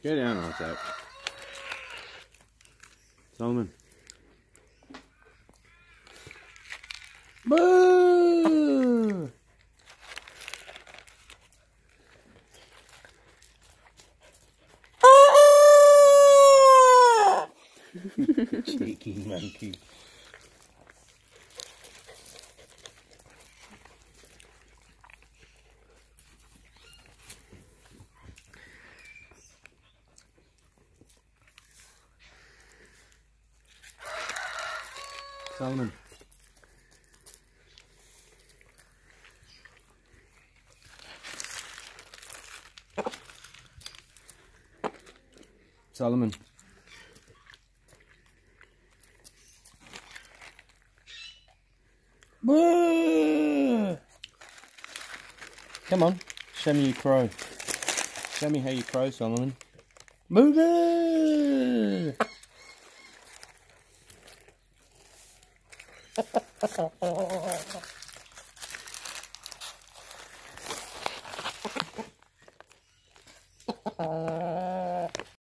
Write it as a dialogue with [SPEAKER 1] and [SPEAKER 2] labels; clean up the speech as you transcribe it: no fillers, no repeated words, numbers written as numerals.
[SPEAKER 1] Go down, Isaac. Solomon. Boo!
[SPEAKER 2] Cheeky monkey.
[SPEAKER 1] Solomon. Solomon.
[SPEAKER 2] Boo! Come on, show me your crow. Show me how you crow, Solomon. Boo boo!